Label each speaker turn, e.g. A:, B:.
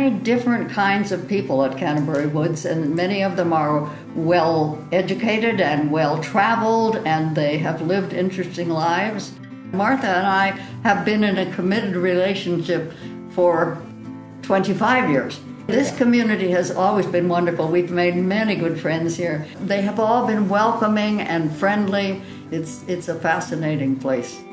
A: many different kinds of people at Canterbury Woods, and many of them are well educated and well traveled, and they have lived interesting lives. Martha and I have been in a committed relationship for 25 years. This community has always been wonderful. We've made many good friends here. They have all been welcoming and friendly. It's a fascinating place.